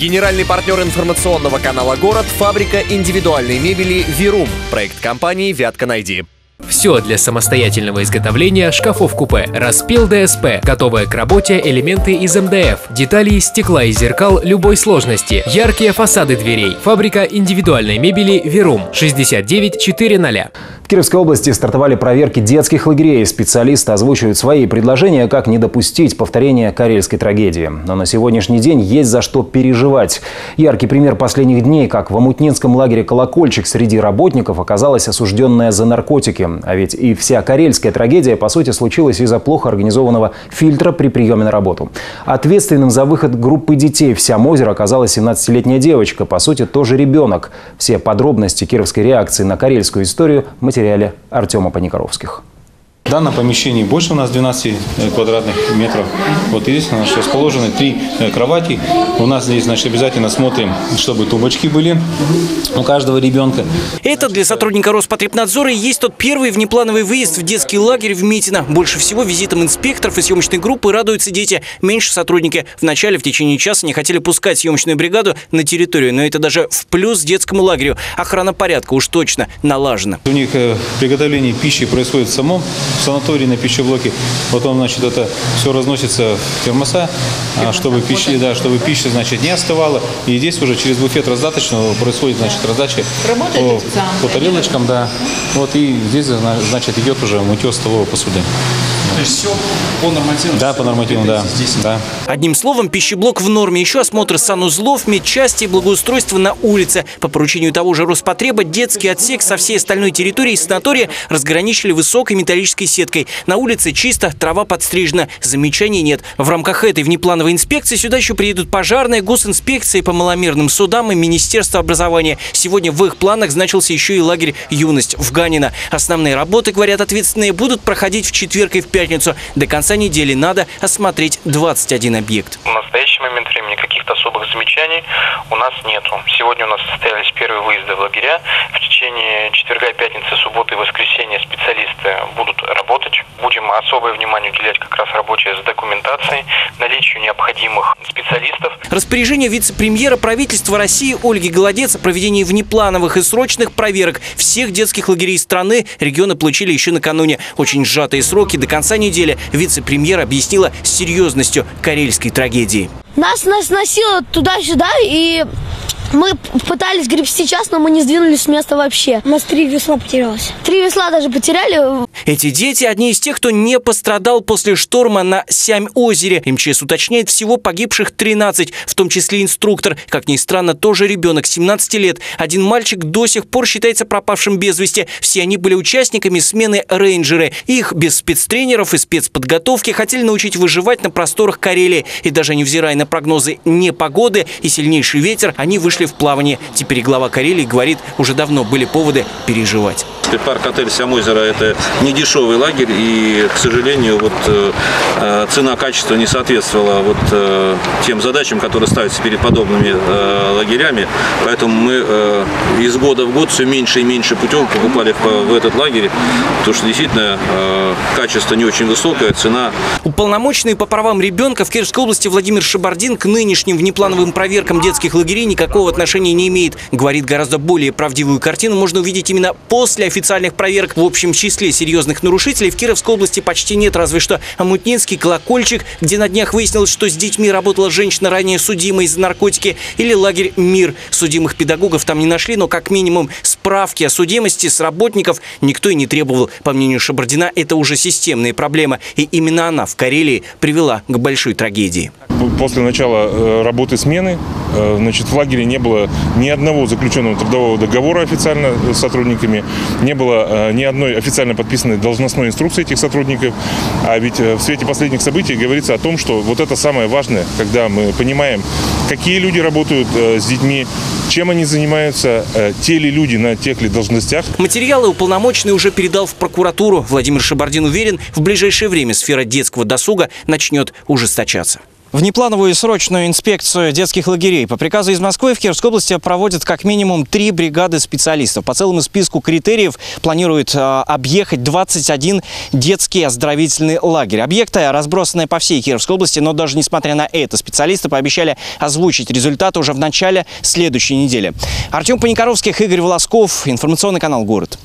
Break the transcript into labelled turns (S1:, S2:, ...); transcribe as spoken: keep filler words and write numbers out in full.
S1: Генеральный партнер информационного канала «Город» – фабрика индивидуальной мебели «Вирум». Проект компании «Вятка Найди».
S2: Все для самостоятельного изготовления шкафов-купе. Распил ДСП. Готовые к работе элементы из эм дэ эф. Детали из стекла и зеркал любой сложности. Яркие фасады дверей. Фабрика индивидуальной мебели «Вирум». шестьдесят девять четыреста.
S3: В Кировской области стартовали проверки детских лагерей. Специалисты озвучивают свои предложения, как не допустить повторения карельской трагедии. Но на сегодняшний день есть за что переживать. Яркий пример последних дней, как в амутнинском лагере «Колокольчик» среди работников оказалась осужденная за наркотики. А ведь и вся карельская трагедия, по сути, случилась из-за плохо организованного фильтра при приеме на работу. Ответственным за выход группы детей в Сям-озеро оказалась семнадцатилетняя девочка, по сути, тоже ребенок. Все подробности кировской реакции на карельскую историю в материале Артема Паникоровских.
S4: В данном помещении больше у нас двенадцати квадратных метров. Вот здесь у нас расположены три кровати. У нас здесь, значит, обязательно смотрим, чтобы тумбочки были у каждого ребенка.
S5: Это для сотрудника Роспотребнадзора и есть тот первый внеплановый выезд в детский лагерь в Митино. Больше всего визитом инспекторов и съемочной группы радуются дети. Меньше сотрудники. Вначале в течение часа не хотели пускать съемочную бригаду на территорию, но это даже в плюс детскому лагерю. Охрана порядка уж точно налажена.
S4: У них приготовление пищи происходит в самом в санатории на пищеблоке. Потом, значит, это все разносится в термоса, чтобы пища, да, чтобы пища, значит, не остывала. И здесь уже через буфет раздаточного происходит, значит, раздача по, по тарелочкам, да. Вот и здесь, значит, идет уже мытье столовой посуды.
S6: То есть все по нормативам?
S4: Да, по нормативам, да. да.
S5: Одним словом, пищеблок в норме. Еще осмотр санузлов, медчасти и благоустройства на улице. По поручению того же Роспотреба детский отсек со всей остальной территорией санатория разграничили высокой металлической сеткой. На улице чисто, трава подстрижена. Замечаний нет. В рамках этой внеплановой инспекции сюда еще приедут пожарные, госинспекции по маломерным судам и Министерство образования. Сегодня в их планах значился еще и лагерь «Юность» в Ганино. Основные работы, говорят ответственные, будут проходить в четверг и в пятницу. До конца недели надо осмотреть двадцать один объект.
S7: В настоящий момент времени каких-то особых замечаний у нас нету. Сегодня у нас состоялись первые выезды в лагеря. В течение четверга, пятницы, субботы и воскресенья специалисты будут работать. Будем особое внимание уделять как раз рабочей с документацией, наличию необходимых специалистов.
S5: Распоряжение вице-премьера правительства России Ольги Голодец о проведении внеплановых и срочных проверок всех детских лагерей страны регионы получили еще накануне. Очень сжатые сроки. До конца недели вице-премьер объяснила серьезностью карельской трагедии.
S8: Нас, нас носило туда-сюда, и мы пытались гребсти час, но мы не сдвинулись с места вообще.
S9: У нас три весла потерялось.
S8: Три весла даже потеряли.
S5: Эти дети – одни из тех, кто не пострадал после шторма на Сям-озере. эм че эс уточняет, всего погибших тринадцать, в том числе инструктор. Как ни странно, тоже ребенок, семнадцати лет. Один мальчик до сих пор считается пропавшим без вести. Все они были участниками смены рейнджеры. Их без спецтренеров и спецподготовки хотели научить выживать на просторах Карелии. И даже невзирая на прогнозы непогоды и сильнейший ветер, они вышли в плавание. Теперь глава Карелии говорит, уже давно были поводы переживать.
S10: Парк-отель Сям-озеро – это не дешевый лагерь, и, к сожалению, вот, э, цена-качество не соответствовала вот, э, тем задачам, которые ставятся перед подобными э, лагерями. Поэтому мы э, из года в год все меньше и меньше путем покупали в, в этот лагерь, потому что действительно э, качество не очень высокое, цена.
S5: Уполномоченный по правам ребенка в Кировской области Владимир Шабардин к нынешним внеплановым проверкам детских лагерей никакого отношения не имеет. Говорит, гораздо более правдивую картину можно увидеть именно после официальных проверок. В общем числе серьезных нарушителей в Кировской области почти нет, разве что Амутнинский «Колокольчик», где на днях выяснилось, что с детьми работала женщина, ранее судимая за наркотики, или лагерь «Мир». Судимых педагогов там не нашли, но как минимум справки о судимости с работников никто и не требовал. По мнению Шабардина, это уже системная проблема, и именно она в Карелии привела к большой трагедии.
S11: После начала работы смены, значит, в лагере не было ни одного заключенного трудового договора официально с сотрудниками, не было ни одной официально подписанной должностной инструкции этих сотрудников. А ведь в свете последних событий говорится о том, что вот это самое важное, когда мы понимаем, какие люди работают с детьми, чем они занимаются, те ли люди на тех ли должностях.
S5: Материалы уполномоченный уже передал в прокуратуру. Владимир Шабардин уверен, в ближайшее время сфера детского досуга начнет ужесточаться. Внеплановую и срочную инспекцию детских лагерей по приказу из Москвы в Кировской области проводят как минимум три бригады специалистов. По целому списку критериев планируют э, объехать двадцать один детский оздоровительный лагерь. Объекты разбросаны по всей Кировской области, но даже несмотря на это, специалисты пообещали озвучить результаты уже в начале следующей недели. Артем Паникоровских, Игорь Волосков, информационный канал «Город».